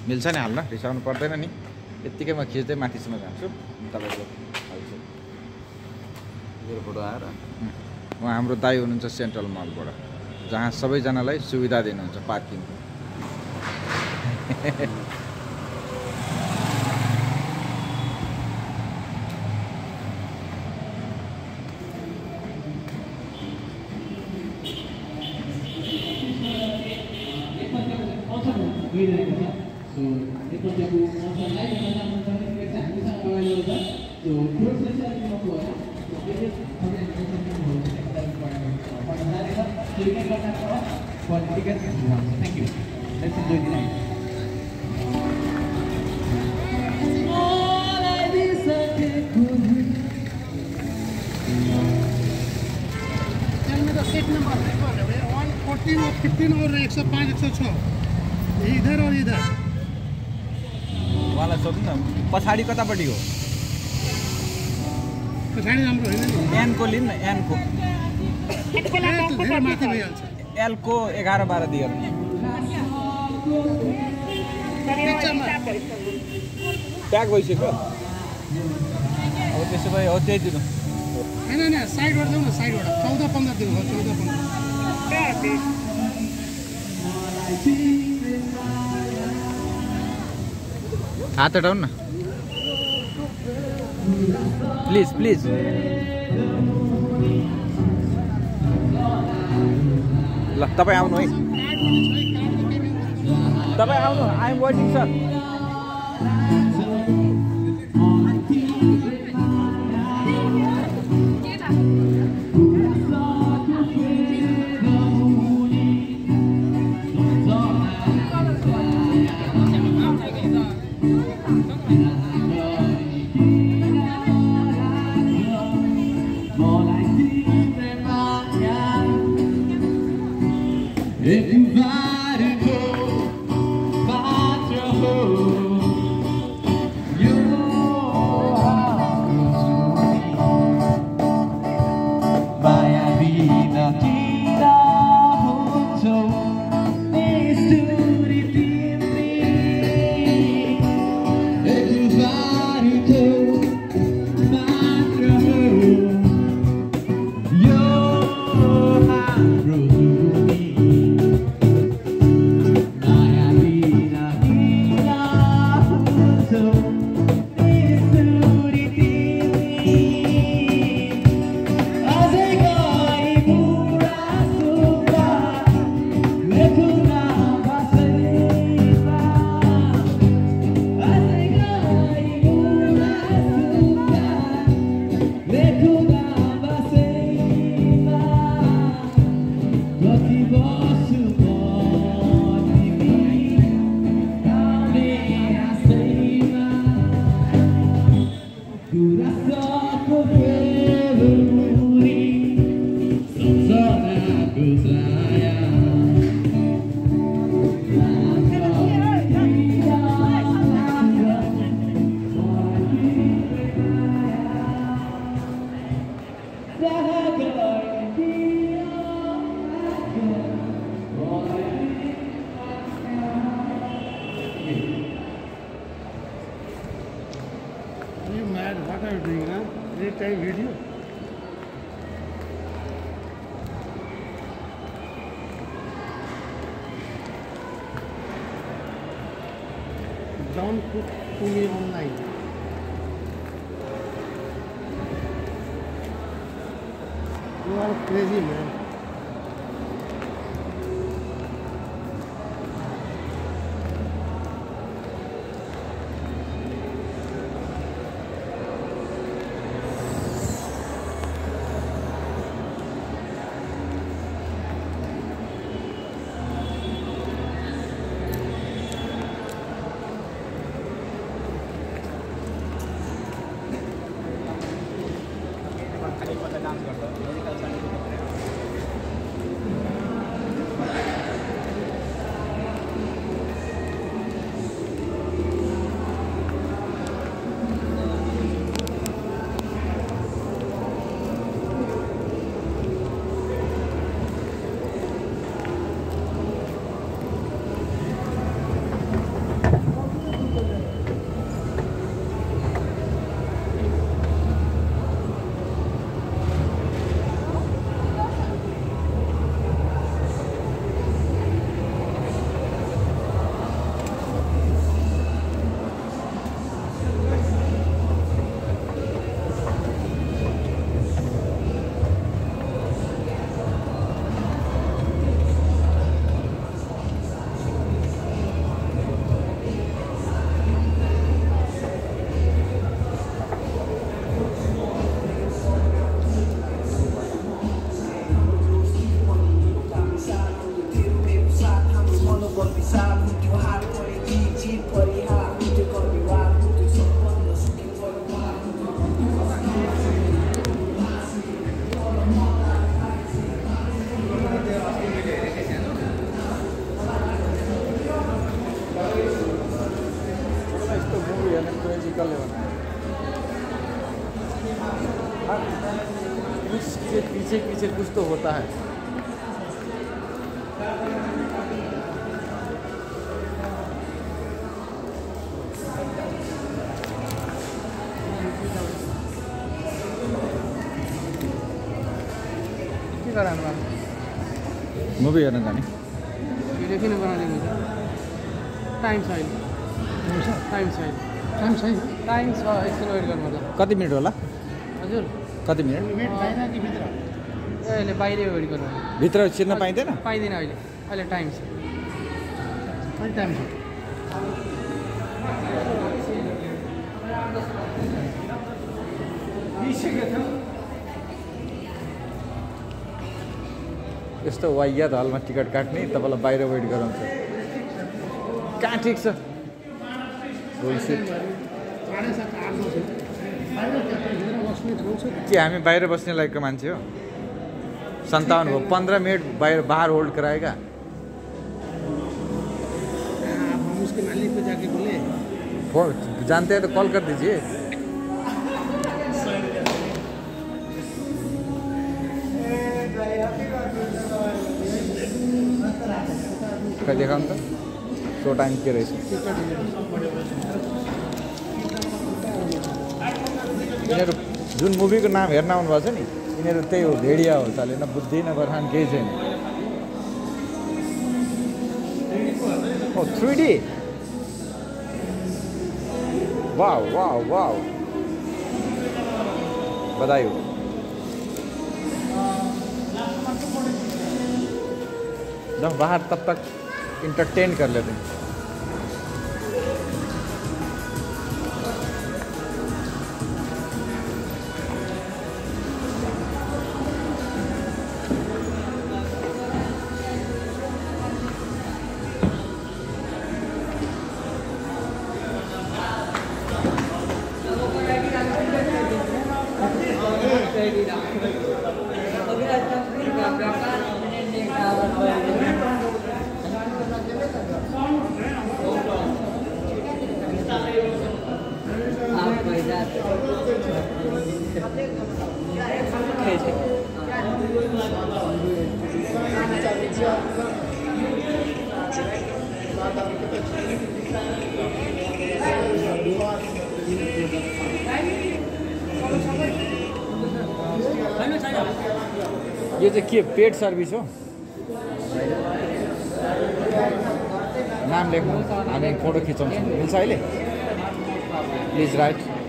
मिल्छ नि हाल्न, रिसाउनु पर्दैन नि। यत्तिकै म खिच्दै माथिसम्म जान्छु तपाईँको हाल्छु यो फोटो आएर। उहाँ हाम्रो दाइ हुनुहुन्छ सेन्ट्रल मलबाट, जहाँ सबैजनालाई सुविधा दिनुहुन्छ parking. Thank you. Let's enjoy the night. Tell me the seat number. 114 or 15 or 105, 106. इधर और इधर उहाँलाई सोध्नु न पछाडि कतापट्टि हो? पछाडि राम्रो हैन नि। एनको लिनु न, एनको धेरै माथि भइहाल्छ। एलको 11-12 दियो। प्याक भइसक्यो। अब त्यसो भए हो त्यही दिनु। हैन हैन साइडबाट जाऊ न, साइडबाट 14-15 दिनु हो, 14-15। हात हटाउनु न प्लिज प्लिज। ल तपाईँ आउनु है, तपाईँ आउनु। I am waiting sir. What are you doing, huh? Any time video? Don't put to me online. You are crazy, man. उसके पीछे पीछे कुछ तो होता है। के गराउनु भएको मुभी हेर्न जाने। भिडियो किन बनाउँदै हुन्छ टाइम छ अहिले टाइम छ अहिले टाइम छैन टाइम छ एकछिन वेट गर्नु होला कति मिनट होला? हजुर कति मिनट? वेट बाहिर कि भित्र ए अहिले बाहिरै वेट गर्नु होला भित्र छिर्न पाइँदैन? पाइँदैन अहिले अहिले टाइम छ कति टाइम छ यस्तो वाइयात हलमा टिकट काट्ने तपाईँलाई बाहिर वेट गराउँछ। कहाँ ठिक छ? बुलसिट। 7:30 8 बजे बाहिर भित्र बस्ने ठाउँ छ के हामी बाहिर बस्ने लायकको मान्छे हो? 57 हो, 15 मिनट बाहर होल्ड कराएगा। हम उसके मालिक को जाके बोले जानते हैं तो कॉल कर दीजिए। क्या देखा हम तो शो टाइम के रहेछ यिनीहरू जुन मुभीको नाम हेर्न आउनुभएको छ नि यिनीहरू त्यही हो, भेडिया हो साले, न बुद्धि न बरहान केही छैन। ओ 3D वाओ वाओ वाओ बधाई हो। जब बाहर तब तक इंटरटेन कर लेते हैं। यो चाहिँ के पेड सर्भिस हो? नाम लेख्नु, हामी फोटो खिचाउँछौँ। मिल्छ अहिले? Please right.